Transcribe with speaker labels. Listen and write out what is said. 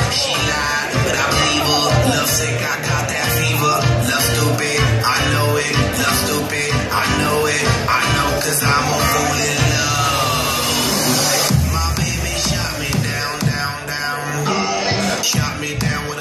Speaker 1: She lied, but I believe her. Love sick, I got that fever. Love stupid, I know it. Love stupid, I know it. I know, cause I'm a fool in love. My baby shot me down, down, down. Shot me down with